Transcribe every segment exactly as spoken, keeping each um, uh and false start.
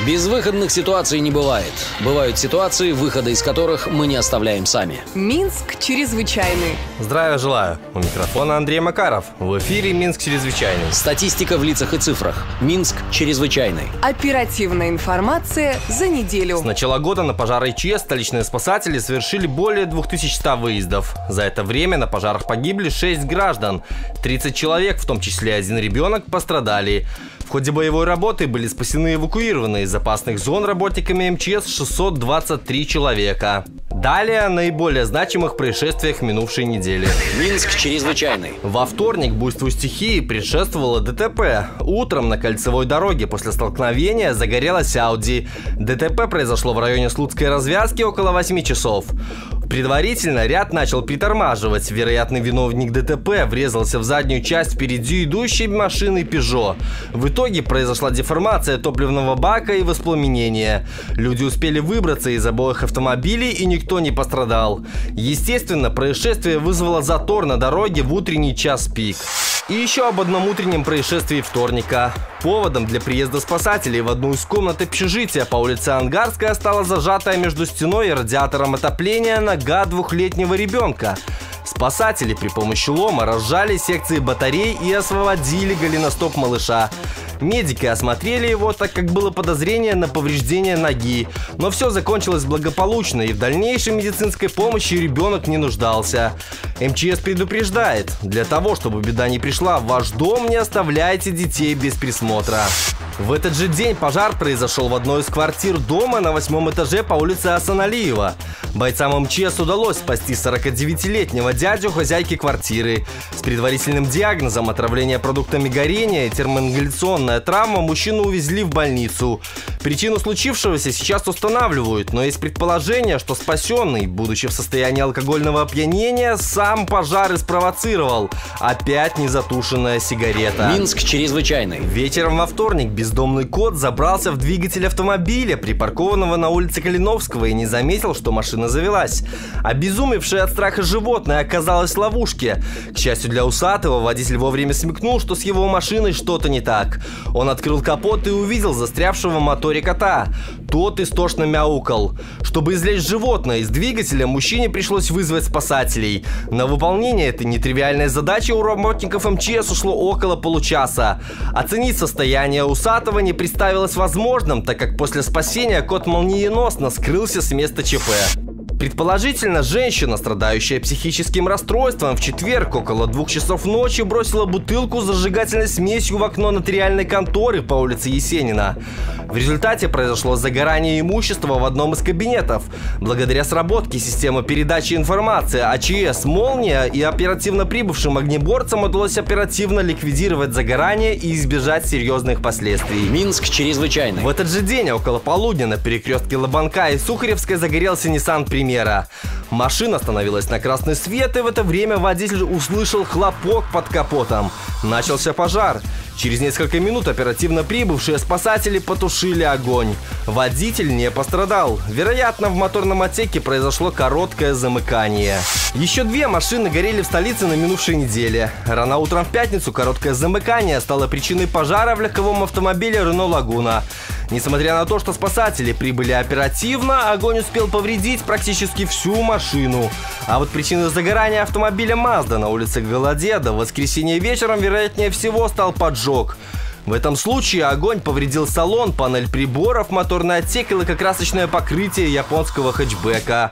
Безвыходных ситуаций не бывает. Бывают ситуации, выхода из которых мы не оставляем сами. Минск чрезвычайный. Здравия желаю. У микрофона Андрей Макаров. В эфире Минск чрезвычайный. Статистика в лицах и цифрах. Минск чрезвычайный. Оперативная информация за неделю. С начала года на пожары ЧС столичные спасатели совершили более двух тысяч ста выездов. За это время на пожарах погибли шесть граждан. тридцать человек, в том числе один ребенок, пострадали. В ходе боевой работы были спасены и эвакуированы из опасных зон работниками МЧС шестьсот двадцать три человека. Далее о наиболее значимых происшествиях минувшей недели. Минск чрезвычайный. Во вторник буйству стихии предшествовало ДТП. Утром на кольцевой дороге после столкновения загорелась Ауди. ДТП произошло в районе Слуцкой развязки около восьми часов. Предварительно ряд начал притормаживать. Вероятный виновник ДТП врезался в заднюю часть впереди идущей машины Peugeot. В итоге произошла деформация топливного бака и воспламенение. Люди успели выбраться из обоих автомобилей, и никто не пострадал. Естественно, происшествие вызвало затор на дороге в утренний час пик. И еще об одном утреннем происшествии вторника. Поводом для приезда спасателей в одну из комнат общежития по улице Ангарская стала зажатая между стеной и радиатором отопления нога двухлетнего ребенка. Спасатели при помощи лома разжали секции батарей и освободили голеностоп малыша. Медики осмотрели его, так как было подозрение на повреждение ноги. Но все закончилось благополучно, и в дальнейшей медицинской помощи ребенок не нуждался. МЧС предупреждает: для того, чтобы беда не пришла в ваш дом, не оставляйте детей без присмотра. В этот же день пожар произошел в одной из квартир дома на восьмом этаже по улице Асаналиева. Бойцам МЧС удалось спасти сорокадевятилетнего дядю хозяйки квартиры. С предварительным диагнозом отравление продуктами горения и термоингаляционная травма мужчину увезли в больницу. Причину случившегося сейчас устанавливают, но есть предположение, что спасенный, будучи в состоянии алкогольного опьянения, сам пожар и спровоцировал. Опять незатушенная сигарета. Минск чрезвычайный. Вечером во вторник бездомный кот забрался в двигатель автомобиля, припаркованного на улице Калиновского, и не заметил, что машина завелась. Обезумевшее от страха животное оказалось в ловушке. К счастью для усатого, водитель вовремя смекнул, что с его машиной что-то не так. Он открыл капот и увидел застрявшего в моторе кота. Тот истошно мяукал. Чтобы извлечь животное из двигателя, мужчине пришлось вызвать спасателей. На выполнение этой нетривиальной задачи у работников МЧС ушло около получаса. Оценить состояние усатого не представилось возможным, так как после спасения кот молниеносно скрылся с места ЧП. Предположительно, женщина, страдающая психическим расстройством, в четверг около двух часов ночи бросила бутылку с зажигательной смесью в окно нотариальной конторы по улице Есенина. В результате произошло загорание имущества в одном из кабинетов. Благодаря сработке системы передачи информации АЧС «Молния» и оперативно прибывшим огнеборцам удалось оперативно ликвидировать загорание и избежать серьезных последствий. Минск чрезвычайный. В этот же день около полудня на перекрестке Лобанка и Сухаревской загорелся Nissan Примера. Машина остановилась на красный свет, и в это время водитель услышал хлопок под капотом. Начался пожар. Через несколько минут оперативно прибывшие спасатели потушили огонь. Водитель не пострадал. Вероятно, в моторном отсеке произошло короткое замыкание. Еще две машины горели в столице на минувшей неделе. Рано утром в пятницу короткое замыкание стало причиной пожара в легковом автомобиле Renault Laguna. Несмотря на то, что спасатели прибыли оперативно, огонь успел повредить практически всю машину. А вот причиной загорания автомобиля Mazda на улице Голодеда в воскресенье вечером, вероятнее всего, стал поджог. В этом случае огонь повредил салон, панель приборов, моторный отсек и лакокрасочное покрытие японского хэтчбека.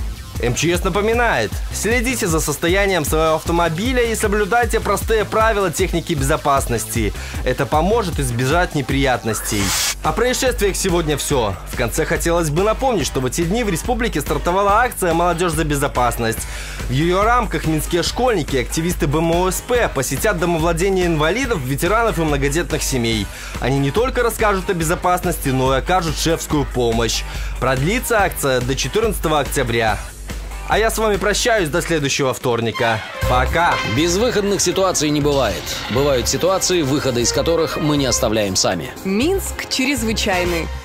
МЧС напоминает: следите за состоянием своего автомобиля и соблюдайте простые правила техники безопасности. Это поможет избежать неприятностей. О происшествиях сегодня все. В конце хотелось бы напомнить, что в эти дни в республике стартовала акция «Молодежь за безопасность». В ее рамках минские школьники и активисты БМОСП посетят домовладения инвалидов, ветеранов и многодетных семей. Они не только расскажут о безопасности, но и окажут шефскую помощь. Продлится акция до четырнадцатого октября. А я с вами прощаюсь до следующего вторника. Пока! Безвыходных ситуаций не бывает. Бывают ситуации, выхода из которых мы не оставляем сами. Минск чрезвычайный.